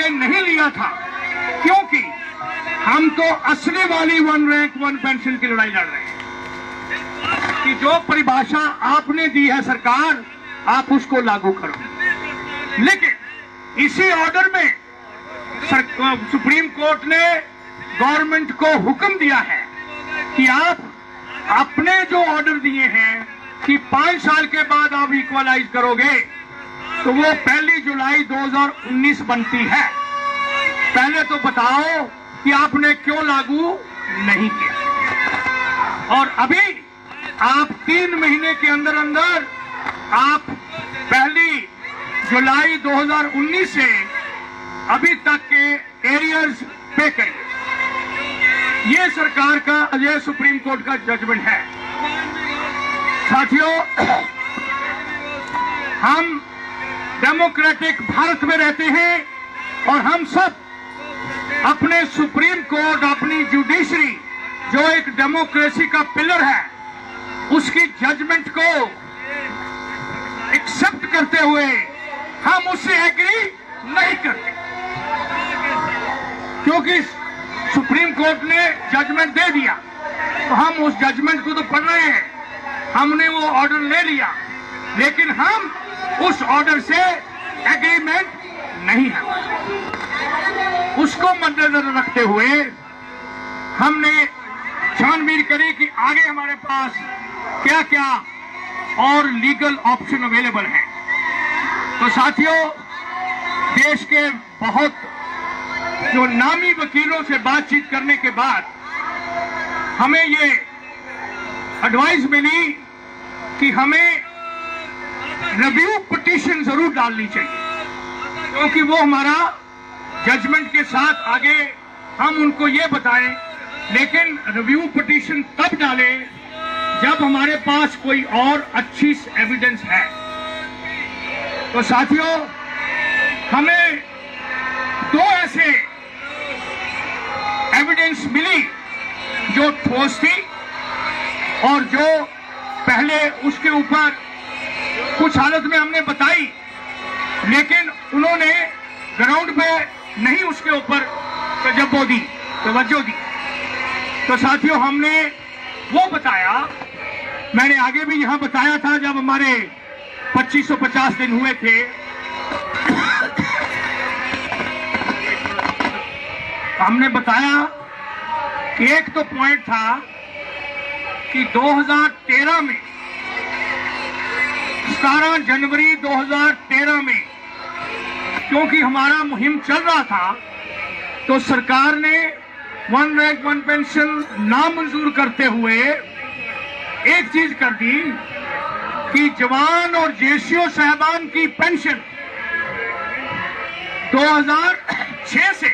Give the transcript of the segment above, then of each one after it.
हमने नहीं लिया था, क्योंकि हम तो असली वाली 1 रैंक 1 पेंशन की लड़ाई लड़ रहे हैं कि जो परिभाषा आपने दी है सरकार, आप उसको लागू करो। लेकिन इसी ऑर्डर में सुप्रीम कोर्ट ने गवर्नमेंट को हुक्म दिया है कि आप अपने जो ऑर्डर दिए हैं कि 5 साल के बाद आप इक्वलाइज करोगे, तो वो 1 जुलाई 2019 बनती है। पहले तो बताओ कि आपने क्यों लागू नहीं किया। और अभी आप 3 महीने के अंदर अंदर आप 1 जुलाई 2019 से अभी तक के एरियर्स पे करेंगे। ये सरकार का, ये सुप्रीम कोर्ट का जजमेंट है। साथियों, हम डेमोक्रेटिक भारत में रहते हैं और हम सब अपने सुप्रीम कोर्ट, अपनी जुडिशरी जो एक डेमोक्रेसी का पिलर है, उसकी जजमेंट को एक्सेप्ट करते हुए हम उससे एग्री नहीं करते, क्योंकि सुप्रीम कोर्ट ने जजमेंट दे दिया तो हम उस जजमेंट को तो पढ़ रहे हैं, हमने वो ऑर्डर ले लिया, लेकिन हम उस ऑर्डर से एग्रीमेंट नहीं है। उसको मद्देनजर रखते हुए हमने छानबीन करी कि आगे हमारे पास क्या क्या और लीगल ऑप्शन अवेलेबल हैं। तो साथियों, देश के बहुत जो नामी वकीलों से बातचीत करने के बाद हमें ये एडवाइस मिली कि हमें रिव्यू पिटीशन जरूर डालनी चाहिए, क्योंकि वो हमारा जजमेंट के साथ आगे हम उनको ये बताएं। लेकिन रिव्यू पिटीशन तब डालें जब हमारे पास कोई और अच्छी एविडेंस है। तो साथियों, हमें 2 ऐसे एविडेंस मिली जो ठोस थी और जो पहले उसके ऊपर कुछ हालत में हमने बताई, लेकिन उन्होंने ग्राउंड पे नहीं उसके ऊपर तवज्जो दी। तो साथियों, हमने वो बताया, मैंने आगे भी यहां बताया था जब हमारे 2550 दिन हुए थे। हमने बताया कि एक तो पॉइंट था कि 2013 में 17 जनवरी 2013 में क्योंकि हमारा मुहिम चल रहा था, तो सरकार ने 1 रैंक 1 पेंशन नामंजूर करते हुए एक चीज कर दी कि जवान और जेसीओ साहबान की पेंशन 2006 से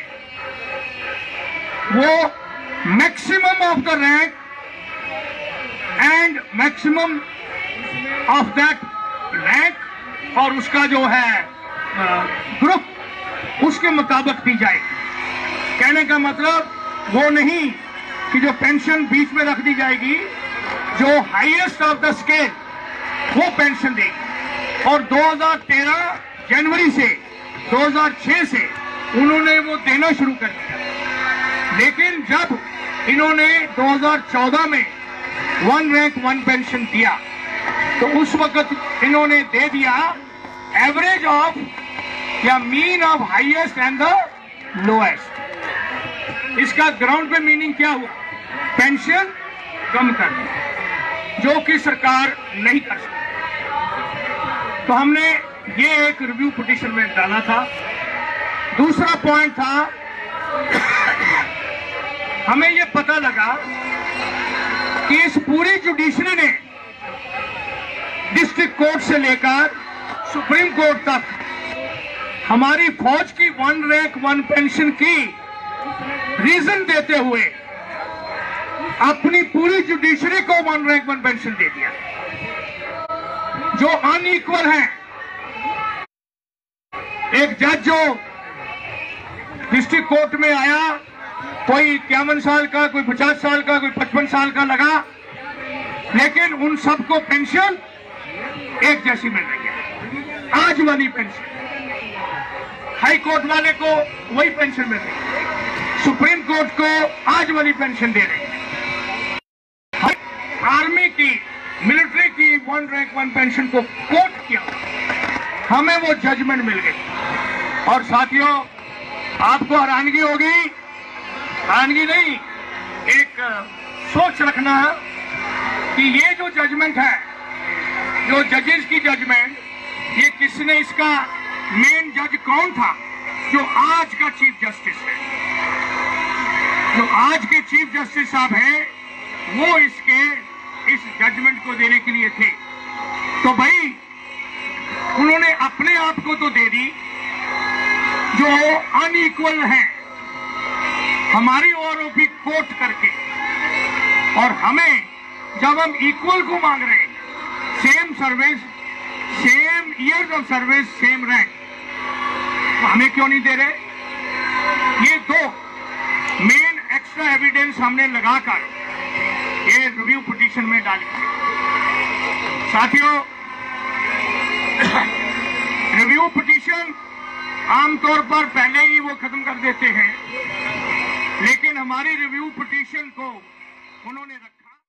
वो maximum of the rank and maximum of that rank और उसका जो है ग्रुप, उसके मुताबिक दी जाए। कहने का मतलब वो नहीं कि जो पेंशन बीच में रख दी जाएगी, जो हाईएस्ट ऑफ द स्केल वो पेंशन देगी। और 2013 जनवरी से 2006 से उन्होंने वो देना शुरू कर दिया। लेकिन जब इन्होंने 2014 में 1 रैंक 1 पेंशन दिया, तो उस वक्त इन्होंने दे दिया एवरेज ऑफ या mean of highest and the lowest. इसका ग्राउंड पे मीनिंग क्या हुआ? पेंशन कम करना, जो कि सरकार नहीं कर सकती। तो हमने ये एक रिव्यू पिटीशन में डाला था। दूसरा पॉइंट था, हमें ये पता लगा कि इस पूरी जुडिशरी ने डिस्ट्रिक्ट कोर्ट से लेकर सुप्रीम कोर्ट तक हमारी फौज की 1 रैंक 1 पेंशन की रीजन देते हुए अपनी पूरी जुडिशरी को 1 रैंक 1 पेंशन दे दिया, जो अनइक्वल है। एक जज जो डिस्ट्रिक्ट कोर्ट में आया, कोई 51 साल का, कोई 50 साल का, कोई 55 साल का लगा, लेकिन उन सबको पेंशन एक जैसी मिल रही है, आज वाली पेंशन। हाई कोर्ट वाले को वही पेंशन मिल रही, सुप्रीम कोर्ट को आज वाली पेंशन दे रही, आर्मी की, मिलिट्री की 1 रैंक 1 पेंशन को कोर्ट किया, हमें वो जजमेंट मिल गई। और साथियों, आपको हैरानगी होगी, हैरानगी नहीं, एक सोच रखना कि ये जो जजमेंट है, जो जजेस की जजमेंट, ये किसने, इसका मेन जज कौन था? जो आज का चीफ जस्टिस है, जो आज के चीफ जस्टिस साहब हैं, वो इस जजमेंट को देने के लिए थे। तो भाई उन्होंने अपने आप को तो दे दी जो अनइक्वल है, हमारी ओर भी कोर्ट करके, और हमें जब हम इक्वल को मांग रहे हैं, same service, same years of service, same rank, तो हमें क्यों नहीं दे रहे? ये दो मेन एक्स्ट्रा एविडेंस हमने लगाकर ये रिव्यू पिटीशन में डाली। साथियों, रिव्यू पिटीशन आमतौर पर पहले ही वो खत्म कर देते हैं, लेकिन हमारी रिव्यू पिटीशन को उन्होंने